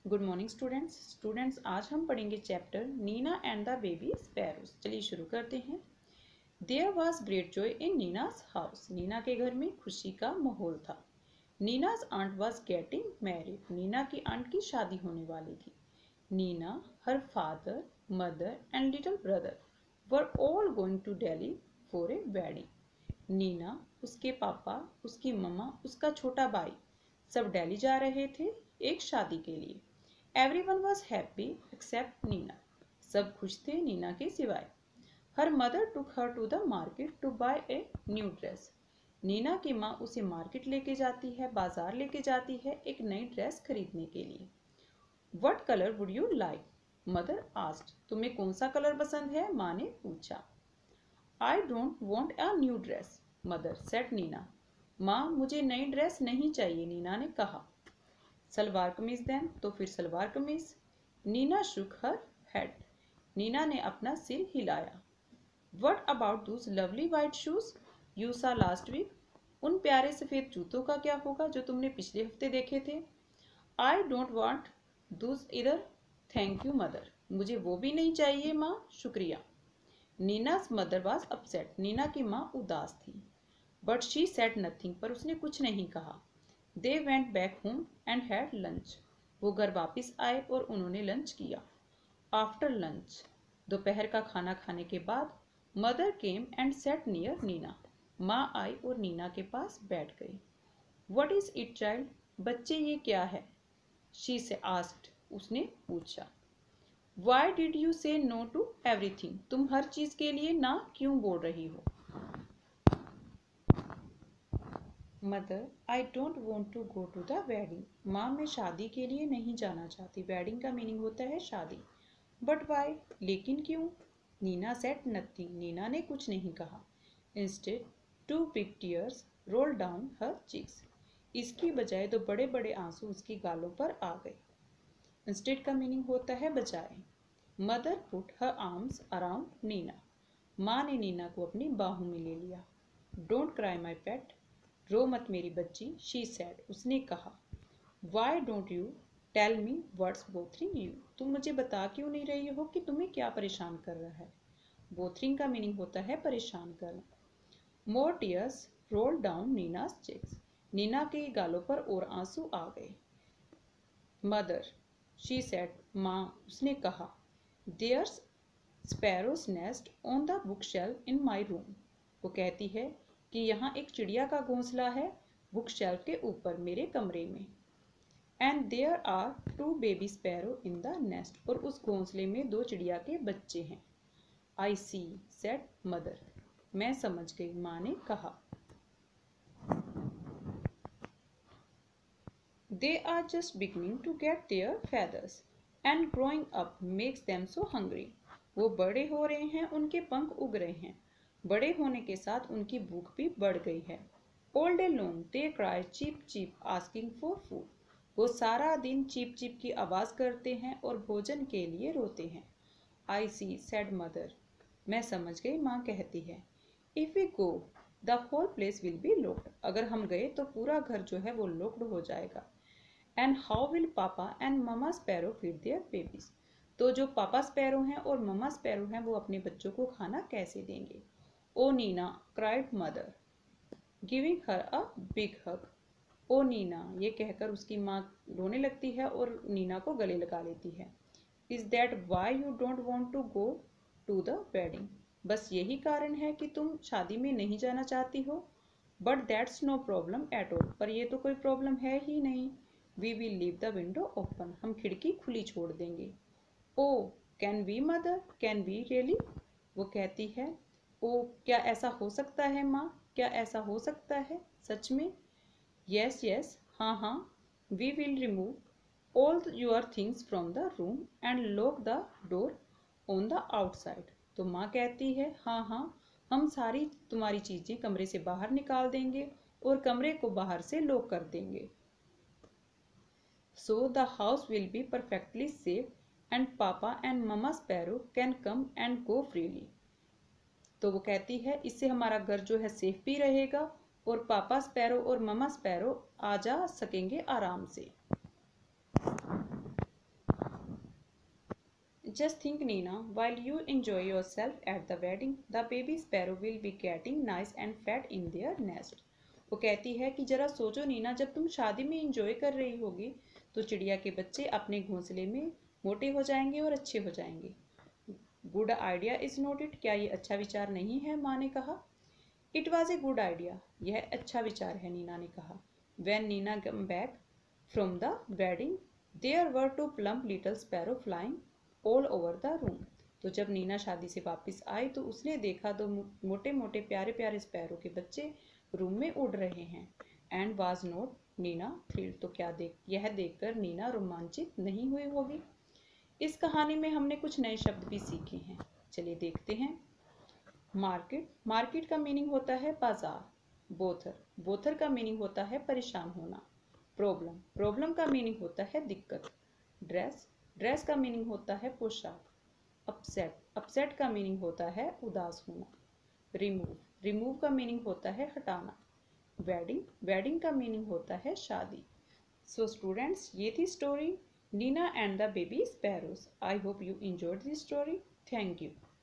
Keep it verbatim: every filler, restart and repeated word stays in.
Good morning students students आज हम पढ़ेंगे chapter Nina and the baby sparrows. चलिए शुरू करते हैं। There was great joy in Nina's house. Nina के घर में खुशी का माहौल था। Nina's aunt was getting married. Nina की आंट की शादी होने वाली थी। Nina, her father, mother and little brother were all going to Delhi for a wedding. Nina, उसके पापा, उसकी मम्मा, उसका छोटा भाई सब दिल्ली जा रहे थे एक शादी के लिए। Everyone was happy except Neena. सब खुश थे नीना के सिवाय। Her mother took her to the market to buy a new dress। Neena की माँ उसे मार्केट लेके जाती है, बाजार लेके जाती है एक नई ड्रेस खरीदने के लिए। What color would you like? Mother asked। तुम्हें कौन सा कलर पसंद है? माँ ने पूछा। I don't want a new dress, mother said Neena. माँ, मुझे नई ड्रेस नहीं चाहिए, नीना ने कहा। सलवार कमीज दें, तो फिर salwar kameez. Nina shook her head. Nina ने अपना सिर हिलाया। What about those lovely white shoes you saw last week. उन प्यारे सफेद जूतों का क्या होगा जो तुमने पिछले हफ्ते देखे थे? आई डोंट वॉन्ट दूस इधर, थैंक यू मदर। मुझे वो भी नहीं चाहिए माँ, शुक्रिया। Nina's mother was upset. Nina की माँ उदास थी। बट शी सेड नथिंग, पर उसने कुछ नहीं कहा। They went back home and had lunch। वो घर वापस आए और उन्होंने लंच किया। After lunch, दोपहर का खाना खाने के बाद, mother came and sat near Neena. माँ आई और नीना के पास बैठ गई। What is it, child? बच्चे ये क्या है? She से asked। उसने पूछा। Why did you say no to everything? तुम हर चीज के लिए ना क्यों बोल रही हो? Mother, I don't want to go to the wedding. माँ, मैं शादी के लिए नहीं जाना चाहती। वेडिंग का मीनिंग होता है शादी। बट वाई, लेकिन क्यों? Neena said nothing. नीना ने कुछ नहीं कहा। Instead two big tears roll down her cheeks. इसकी बजाय दो बड़े बड़े आंसू उसकी गालों पर आ गए। इंस्टेड का मीनिंग होता है बजाय। Mother put her arms around Nina. माँ ने नीना को अपनी बाहों में ले लिया। डोंट क्राई माई पेट, रो मत मेरी बच्ची, शी सैड। उसने कहा। Why don't you tell me what's bothering you. तुम मुझे बता क्यों नहीं रही हो कि तुम्हें क्या परेशान कर रहा है? बोथरिंग का मीनिंग होता है परेशान करना। More tears roll down Nina's cheeks. Nina के गालों पर और आंसू आ गए। मदर, शी सैड, माँ, उसने कहा। There's sparrow's nest on the bookshelf in my room. वो कहती है कि यहाँ एक चिड़िया का घोंसला है बुक शेल्फ के ऊपर मेरे कमरे में। And there are two baby sparrow in the nest. और उस घोंसले में दो चिड़िया के बच्चे हैं। I see said mother. मैं समझ गई, माँ ने कहा। They are just beginning to get their feathers and growing up makes them so hungry. वो बड़े हो रहे हैं, उनके पंख उग रहे हैं। बड़े होने के साथ उनकी भूख भी बढ़ गई है। All day long they cry cheep cheep asking for food. वो सारा दिन चीप चीप की आवाज करते हैं और भोजन के लिए रोते हैं। I see said mother. मैं समझ गई, माँ कहती है। If we go the whole place will be locked. अगर हम गए तो पूरा घर जो है वो लॉक्ड हो जाएगा। And how will papa and mama sparrow feed their babies. तो जो पापा स्पैरो हैं और ममा स्पैरो हैं वो अपने बच्चों को खाना कैसे देंगे? Oh Nina, cried mother, giving her a big hug. Oh Nina, ये कहकर उसकी माँ रोने लगती है और नीना को गले लगा लेती है। Is that why you don't want to go to the wedding. बस यही कारण है कि तुम शादी में नहीं जाना चाहती हो? But that's no problem at all. पर यह तो कोई प्रॉब्लम है ही नहीं। We will leave the window open. हम खिड़की खुली छोड़ देंगे। Oh can we mother, can we really. वो कहती है। ओ, क्या ऐसा हो सकता है माँ? क्या ऐसा हो सकता है सच में? यस यस, हाँ हाँ। We will remove all your things from the room and lock the door on the outside. तो माँ कहती है, हाँ हाँ, हम सारी तुम्हारी चीज़ें कमरे से बाहर निकाल देंगे और कमरे को बाहर से लॉक कर देंगे। So the house will be perfectly safe and papa and mama sparrow can come and go freely. तो वो कहती है, इससे हमारा घर जो है सेफ भी रहेगा और पापा स्पैरो और ममा स्पैरो आ जा सकेंगे आराम से। Just think, Nina, while you enjoy yourself at the wedding, the baby sparrow will be getting nice and fat in their nest. वो कहती है कि जरा सोचो नीना, जब तुम शादी में इंजॉय कर रही होगी तो चिड़िया के बच्चे अपने घोंसले में मोटे हो जाएंगे और अच्छे हो जाएंगे। Good idea is not it, क्या ये अच्छा विचार नहीं है? माँ ने कहा। It was a good idea, यह अच्छा विचार है, नीना ने कहा। When Nina came back from the wedding, there were two plump little sparrows flying all over the room. तो जब नीना शादी से वापस आई तो उसने देखा दो मोटे मोटे प्यारे प्यारे स्पैरो के बच्चे रूम में उड़ रहे हैं। And was not Nina thrilled, तो क्या देख यह देखकर नीना रोमांचित नहीं हुई होगी। इस कहानी में हमने कुछ नए शब्द भी सीखे हैं, चलिए देखते हैं। मार्केट, मार्केट का मीनिंग होता है बाजार। बोथर, बोथर का मीनिंग होता है परेशान होना। प्रॉब्लम, प्रॉब्लम का मीनिंग होता है दिक्कत। ड्रेस, ड्रेस का मीनिंग होता है पोशाक। अपसेट, अपसेट का मीनिंग होता है उदास होना। रिमूव, रिमूव का मीनिंग होता है हटाना। वेडिंग, वेडिंग का मीनिंग होता है शादी। सो स्टूडेंट्स, ये थी story Nina and the baby sparrows. I hope you enjoyed this story. Thank you.